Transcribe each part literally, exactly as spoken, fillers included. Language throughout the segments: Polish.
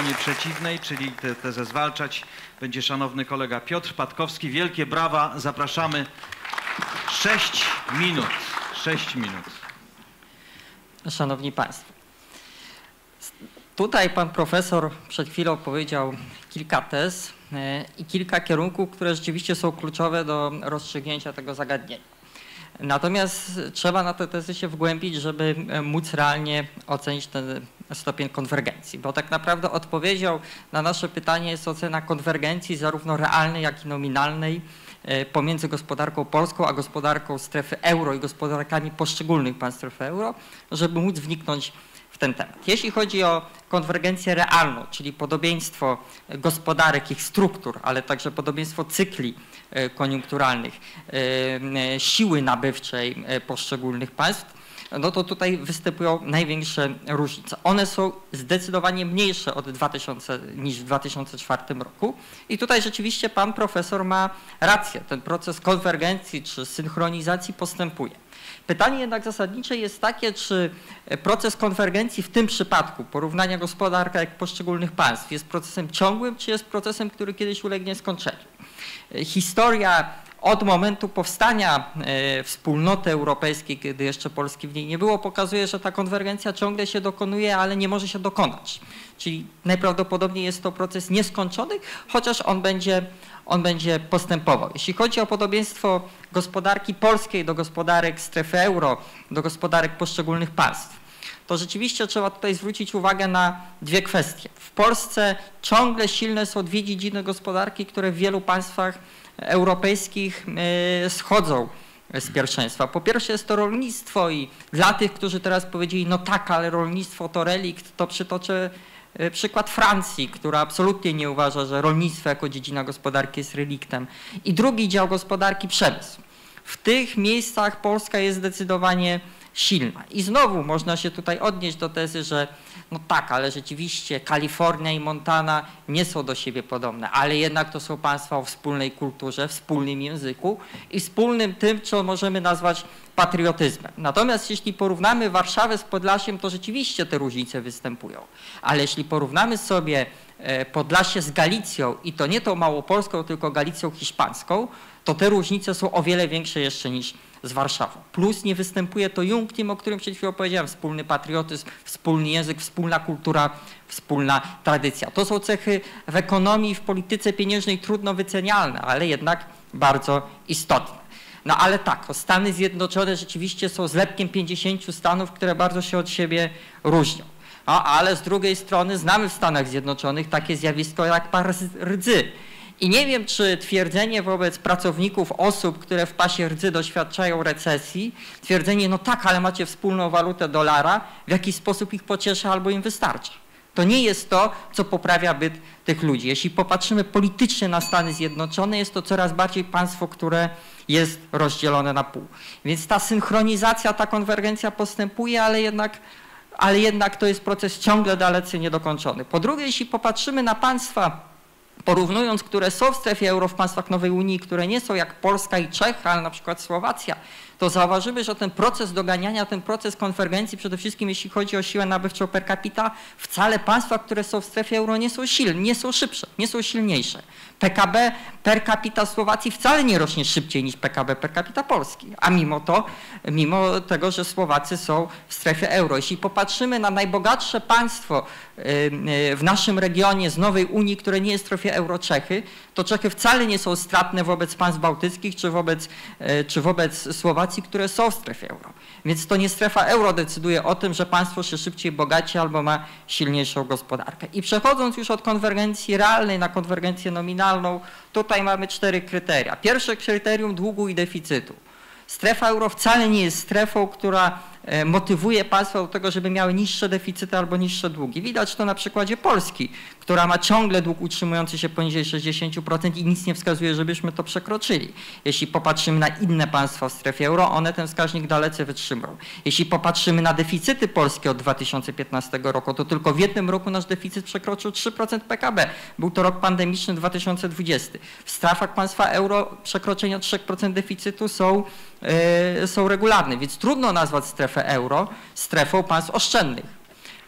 stronie przeciwnej, czyli te, tezę zwalczać, będzie szanowny kolega Piotr Patkowski. Wielkie brawa, zapraszamy. Sześć minut. Sześć minut. Szanowni Państwo, tutaj pan profesor przed chwilą powiedział kilka tez i kilka kierunków, które rzeczywiście są kluczowe do rozstrzygnięcia tego zagadnienia. Natomiast trzeba na te tezy się wgłębić, żeby móc realnie ocenić ten stopień konwergencji, bo tak naprawdę odpowiedzią na nasze pytanie jest ocena konwergencji zarówno realnej, jak i nominalnej pomiędzy gospodarką polską a gospodarką strefy euro i gospodarkami poszczególnych państw strefy euro, żeby móc wniknąć w ten temat. Jeśli chodzi o konwergencję realną, czyli podobieństwo gospodarek, ich struktur, ale także podobieństwo cykli koniunkturalnych, siły nabywczej poszczególnych państw, no to tutaj występują największe różnice. One są zdecydowanie mniejsze od dwa tysiące, niż w dwa tysiące czwartym roku i tutaj rzeczywiście pan profesor ma rację. Ten proces konwergencji czy synchronizacji postępuje. Pytanie jednak zasadnicze jest takie, czy proces konwergencji w tym przypadku, porównania gospodarek poszczególnych państw, jest procesem ciągłym, czy jest procesem, który kiedyś ulegnie skończeniu. Historia od momentu powstania e, wspólnoty europejskiej, kiedy jeszcze Polski w niej nie było, pokazuje, że ta konwergencja ciągle się dokonuje, ale nie może się dokonać. Czyli najprawdopodobniej jest to proces nieskończony, chociaż on będzie, on będzie postępował. Jeśli chodzi o podobieństwo gospodarki polskiej do gospodarek strefy euro, do gospodarek poszczególnych państw, to rzeczywiście trzeba tutaj zwrócić uwagę na dwie kwestie. W Polsce ciągle silne są dwie dziedziny gospodarki, które w wielu państwach europejskich schodzą z pierwszeństwa. Po pierwsze jest to rolnictwo i dla tych, którzy teraz powiedzieli, no tak, ale rolnictwo to relikt, to przytoczę przykład Francji, która absolutnie nie uważa, że rolnictwo jako dziedzina gospodarki jest reliktem. I drugi dział gospodarki, przemysł. W tych miejscach Polska jest zdecydowanie silna. I znowu można się tutaj odnieść do tezy, że no tak, ale rzeczywiście Kalifornia i Montana nie są do siebie podobne, ale jednak to są państwa o wspólnej kulturze, wspólnym języku i wspólnym tym, co możemy nazwać patriotyzmem. Natomiast jeśli porównamy Warszawę z Podlasiem, to rzeczywiście te różnice występują. Ale jeśli porównamy sobie Podlasie z Galicją i to nie tą Małopolską, tylko Galicją hiszpańską, to te różnice są o wiele większe jeszcze niż z Warszawą. Plus nie występuje to Junctim, o którym przed chwilą powiedziałem, wspólny patriotyzm, wspólny język, wspólna kultura, wspólna tradycja. To są cechy w ekonomii i w polityce pieniężnej trudno wycenialne, ale jednak bardzo istotne. No ale tak, Stany Zjednoczone rzeczywiście są zlepkiem pięćdziesięciu stanów, które bardzo się od siebie różnią. No, ale z drugiej strony znamy w Stanach Zjednoczonych takie zjawisko jak par rdzy. I nie wiem, czy twierdzenie wobec pracowników, osób, które w pasie rdzy doświadczają recesji, twierdzenie, no tak, ale macie wspólną walutę dolara, w jakiś sposób ich pociesza albo im wystarcza. To nie jest to, co poprawia byt tych ludzi. Jeśli popatrzymy politycznie na Stany Zjednoczone, jest to coraz bardziej państwo, które jest rozdzielone na pół. Więc ta synchronizacja, ta konwergencja postępuje, ale jednak, ale jednak to jest proces ciągle dalece niedokończony. Po drugie, jeśli popatrzymy na państwa, porównując, które są w strefie euro w państwach Nowej Unii, które nie są jak Polska i Czechy, ale na przykład Słowacja, to zauważymy, że ten proces doganiania, ten proces konwergencji, przede wszystkim jeśli chodzi o siłę nabywczą per capita, wcale państwa, które są w strefie euro nie są silne, nie są szybsze, nie są silniejsze. P K B per capita Słowacji wcale nie rośnie szybciej niż P K B per capita Polski, a mimo to, mimo tego, że Słowacy są w strefie euro. Jeśli popatrzymy na najbogatsze państwo w naszym regionie z Nowej Unii, które nie jest w strefie euro, Czechy, to Czechy wcale nie są stratne wobec państw bałtyckich czy wobec, czy wobec Słowacji, które są w strefie euro. Więc to nie strefa euro decyduje o tym, że państwo się szybciej bogaci albo ma silniejszą gospodarkę. I przechodząc już od konwergencji realnej na konwergencję nominalną, tutaj mamy cztery kryteria. Pierwsze kryterium długu i deficytu. Strefa euro wcale nie jest strefą, która motywuje państwa do tego, żeby miały niższe deficyty albo niższe długi. Widać to na przykładzie Polski, która ma ciągle dług utrzymujący się poniżej sześćdziesięciu procent i nic nie wskazuje, żebyśmy to przekroczyli. Jeśli popatrzymy na inne państwa w strefie euro, one ten wskaźnik dalece wytrzymują. Jeśli popatrzymy na deficyty Polski od dwa tysiące piętnastego roku, to tylko w jednym roku nasz deficyt przekroczył trzy procent P K B. Był to rok pandemiczny dwa tysiące dwudziesty. W strefach państwa euro przekroczenia trzy procent deficytu są, yy, są regularne, więc trudno nazwać strefę euro strefą państw oszczędnych.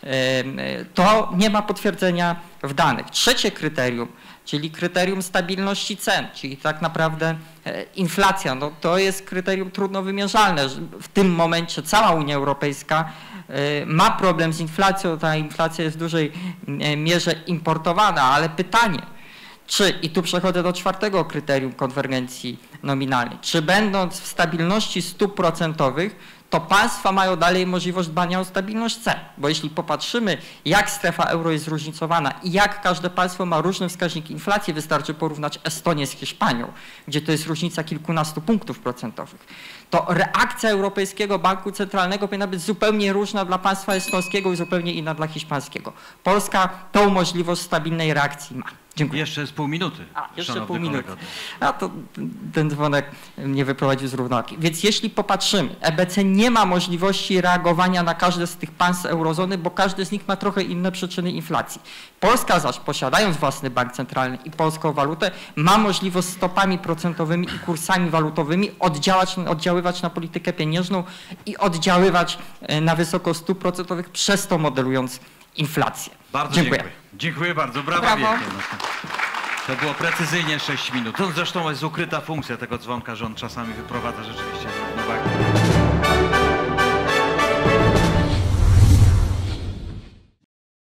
To nie ma potwierdzenia w danych. Trzecie kryterium, czyli kryterium stabilności cen, czyli tak naprawdę inflacja, no to jest kryterium trudno wymierzalne. W tym momencie cała Unia Europejska ma problem z inflacją, ta inflacja jest w dużej mierze importowana, ale pytanie, czy, i tu przechodzę do czwartego kryterium konwergencji nominalnej, czy będąc w stabilności stóp procentowych, to państwa mają dalej możliwość dbania o stabilność cen. Bo jeśli popatrzymy, jak strefa euro jest zróżnicowana i jak każde państwo ma różny wskaźnik inflacji, wystarczy porównać Estonię z Hiszpanią, gdzie to jest różnica kilkunastu punktów procentowych, to reakcja Europejskiego Banku Centralnego powinna być zupełnie różna dla państwa estońskiego i zupełnie inna dla hiszpańskiego. Polska tą możliwość stabilnej reakcji ma. Dziękuję. Jeszcze jest pół minuty. A, jeszcze szanowny pół minuty. kolego. A to ten dzwonek mnie wyprowadził z równowagi. Więc jeśli popatrzymy, E B C nie ma możliwości reagowania na każde z tych państw eurozony, bo każdy z nich ma trochę inne przyczyny inflacji. Polska zaś, posiadając własny bank centralny i polską walutę, ma możliwość stopami procentowymi i kursami walutowymi oddziałać, oddziaływać na politykę pieniężną i oddziaływać na wysokość stóp procentowych, przez to modelując inflację. Bardzo dziękuję. dziękuję. Dziękuję bardzo. Brawa Brawo. wielkie. To było precyzyjnie sześć minut. To zresztą jest ukryta funkcja tego dzwonka, że on czasami wyprowadza rzeczywiście z równowagi.